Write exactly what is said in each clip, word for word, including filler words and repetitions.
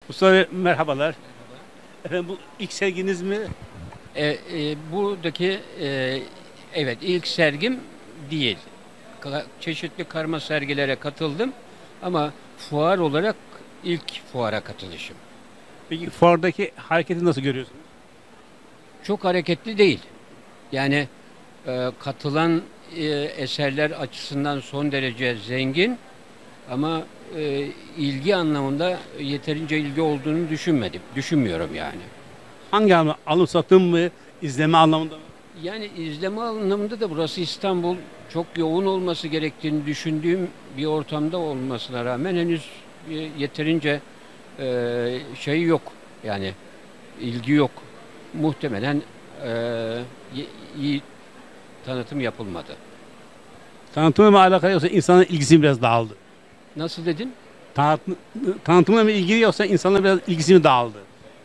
Mustafa Bey, merhabalar. Efendim bu ilk serginiz mi? E, e, buradaki e, evet ilk sergim değil. Ka- çeşitli karma sergilere katıldım ama fuar olarak ilk fuara katılışım. Peki fuardaki hareketi nasıl görüyorsunuz? Çok hareketli değil. Yani e, katılan e, eserler açısından son derece zengin ama e, ilgi anlamında yeterince ilgi olduğunu düşünmedim. Düşünmüyorum yani. Hangi anlamda? Alım satım mı? İzleme anlamında mı? Yani izleme anlamında da burası İstanbul, çok yoğun olması gerektiğini düşündüğüm bir ortamda olmasına rağmen henüz e, yeterince e, şey yok. Yani ilgi yok. Muhtemelen e, y- iyi tanıtım yapılmadı. Tanıtımla mı alakalı yoksa insanın ilgisi mi biraz dağıldı? Nasıl dedin? Tanıtım, tanıtımla mı ilgili yoksa insanların biraz ilgisi mi dağıldı?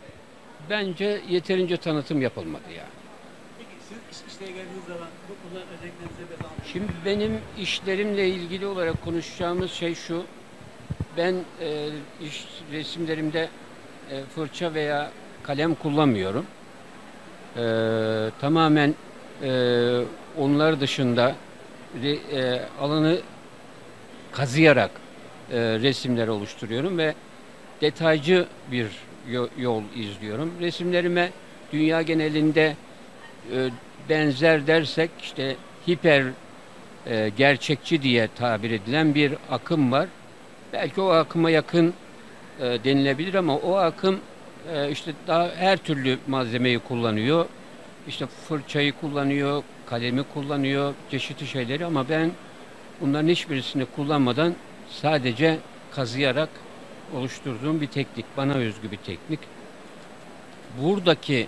Bence yeterince tanıtım yapılmadı ya. Peki siz işlere geldiğiniz zaman bu konuda özelliklerinize biraz anlatın. Şimdi benim işlerimle ilgili olarak konuşacağımız şey şu. Ben e, iş resimlerimde e, fırça veya kalem kullanmıyorum. E, tamamen e, onlar dışında re- e, alanı kazıyarak e, resimler oluşturuyorum ve detaycı bir yo- yol izliyorum. Resimlerime dünya genelinde e, benzer dersek işte hiper e, gerçekçi diye tabir edilen bir akım var. Belki o akıma yakın e, denilebilir ama o akım e, işte daha her türlü malzemeyi kullanıyor. İşte fırçayı kullanıyor, kalemi kullanıyor, çeşitli şeyleri ama ben bunların hiçbirisini kullanmadan sadece kazıyarak oluşturduğum bir teknik, bana özgü bir teknik. Buradaki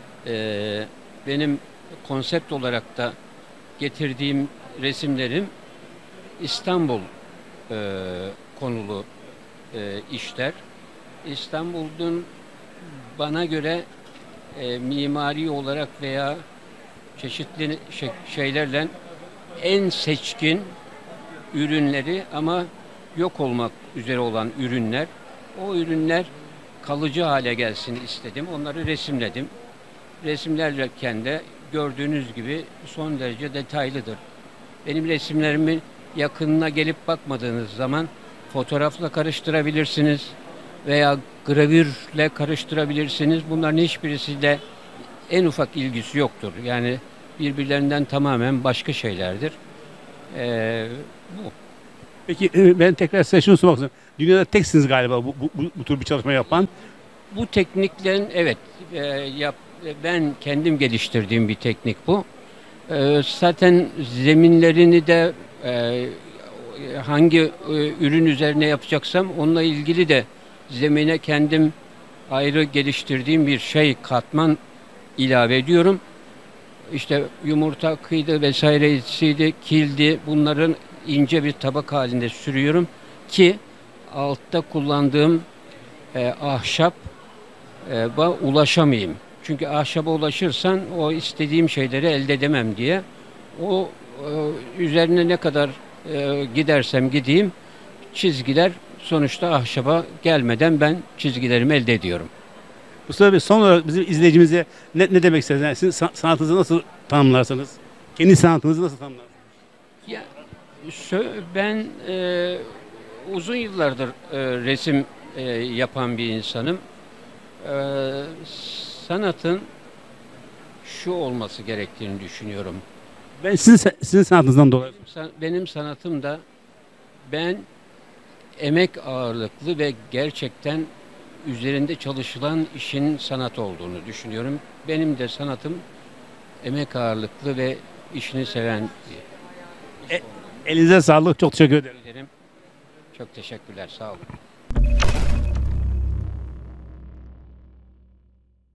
e, benim konsept olarak da getirdiğim resimlerim İstanbul e, konulu e, işler. İstanbul'un bana göre e, mimari olarak veya çeşitli şey- şeylerle en seçkin ürünleri ama yok olmak üzere olan ürünler. O ürünler kalıcı hale gelsin istedim. Onları resimledim. Resimlerken de gördüğünüz gibi son derece detaylıdır. Benim resimlerimin yakınına gelip bakmadığınız zaman fotoğrafla karıştırabilirsiniz veya gravürle karıştırabilirsiniz. Bunların hiçbirisiyle en ufak ilgisi yoktur. Yani birbirlerinden tamamen başka şeylerdir. Ee, bu. Peki e, ben tekrar size şunu sormak istiyorum. Dünyada teksiniz galiba bu, bu, bu, bu tür bir çalışma yapan. Bu tekniklerin evet e, yap, ben kendim geliştirdiğim bir teknik bu. E, zaten zeminlerini de e, hangi e, ürün üzerine yapacaksam onunla ilgili de zemine kendim ayrı geliştirdiğim bir şey katman ilave ediyorum. İşte yumurta kıydı vesairesiydi, kildi bunların ince bir tabak halinde sürüyorum ki altta kullandığım e, ahşap e, ba- ulaşamayayım. Çünkü ahşaba ulaşırsan o istediğim şeyleri elde edemem diye. O e, üzerine ne kadar e, gidersem gideyim çizgiler sonuçta ahşaba gelmeden ben çizgilerimi elde ediyorum. Mustafa Bey, son olarak bizim izleyicimize ne, ne demek istersiniz? Yani sizin sa- sanatınızı nasıl tanımlarsınız? Kendi sanatınızı nasıl tanımlarsınız? Ya sö- ben e, uzun yıllardır e, resim e, yapan bir insanım. E, sanatın şu olması gerektiğini düşünüyorum. Ben sizin, sizin sanatınızdan dolayı. Benim, san- benim sanatım da ben emek ağırlıklı ve gerçekten üzerinde çalışılan işin sanat olduğunu düşünüyorum. Benim de sanatım emek ağırlıklı ve işini seven bir iş E, olduğunu elinize sağlık. Çok teşekkür ederim. ederim. Çok teşekkürler. Sağ olun.